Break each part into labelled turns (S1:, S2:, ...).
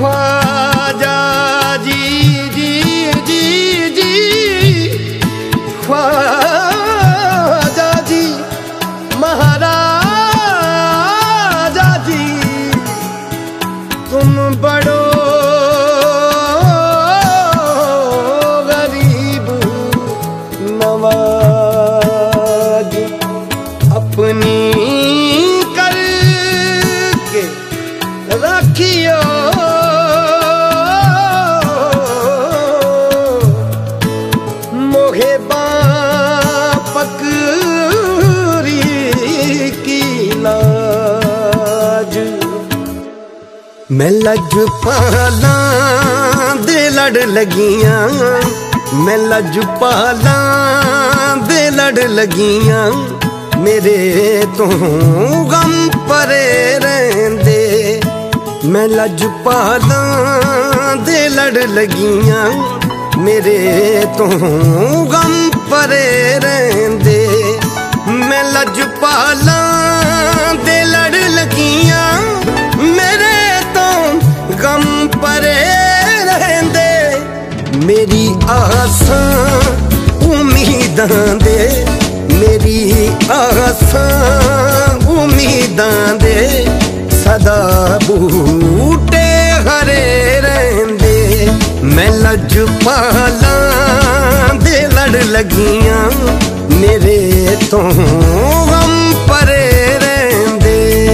S1: ख्वाजा जी जी जी जी ख्वाजा जी महाराजा जी तुम बड़ो गरीब नवाज अपनी करके रखियो मोहे पकड़ी की लाज मैं लज पाला दे लड़ लगियां मैं लज पाला दे लड़ लगियां मेरे तो गम परे रहंदे मैं लज पाला दे लड़ लगियां मेरे तो गम परे रहंदे मैं लज पाला दे लड़ लगियां मेरे तो गम परे रहंदे मेरी आसां उम्मीदां दे मेरी आसां उम्मीदां दे सदा बूटे हरे रहंदे मैं लज पाला दे लड़ लगियां मेरे तो गम परे रहंदे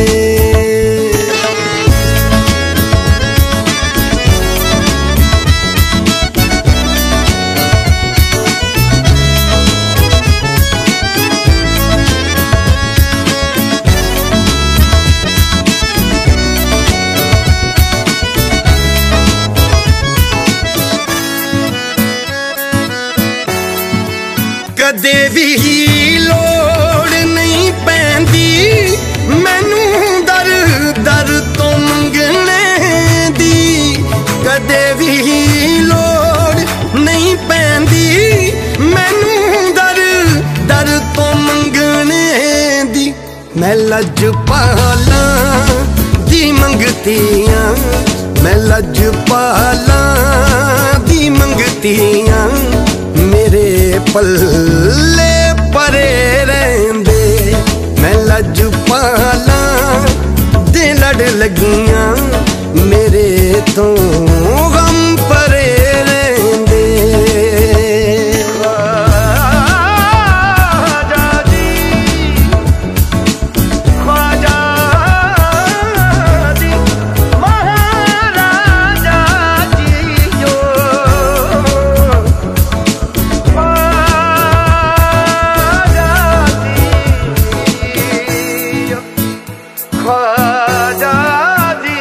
S1: कदे भी लोड़ नहीं पैंदी मैनू दर दर तो मंगने दी कदे भी लोड़ नहीं पैंदी मैनू दर दर तो मंगने दी मैं लज पाला दी मंगतियां मैं लज पाला दी मंगतियां मेरे पल्ले परे रहंदे मैं लज पाला दे लड़ लगियां मेरे तो गम परे रहंदे ख्वाजा जी ख्वाजा जी महाराजा जी जो ख्वाजा जी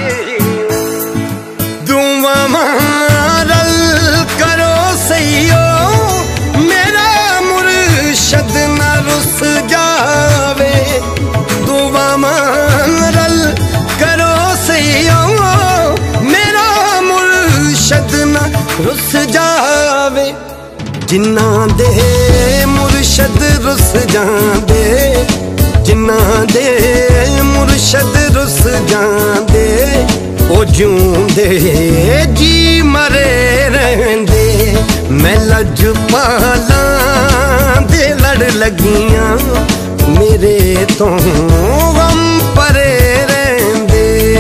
S1: दुआ मारल करो सैयो मेरा मुर्शद न रुस जावे दुआ मारल करो सैयो मेरा मुर्शद न रुस जावे जिन्ना दे मुर्शद रुस जांदे जिन्ना दे मुर्शद रुस जांदे ओ जूंदे जी मरे रहंदे मैं लज पाला दे लड़ लगियां मेरे तो गम परे रहंदे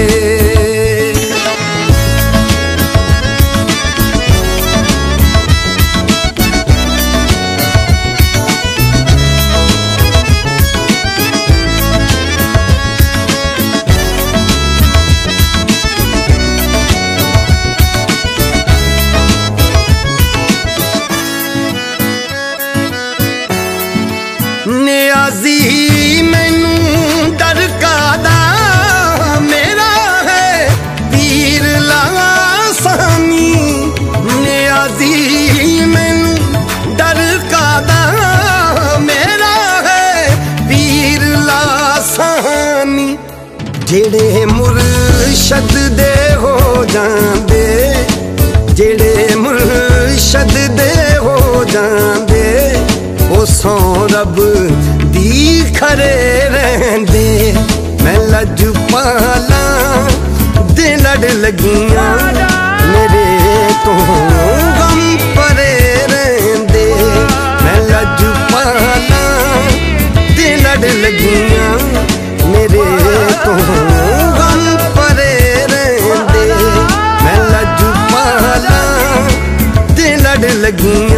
S1: नियाजी मैनू डर कादा मेरा है पीर लासानी नियाजी मैनू डर कादा मेरा है पीर लासानी जेड़े मुर्शद दे हो जांदे जेड़े मुर्शद दे हो जांदे ओ सौ रब दी खरे रहंदे मैं लज पाला दे लड़ लगियां
S2: लगी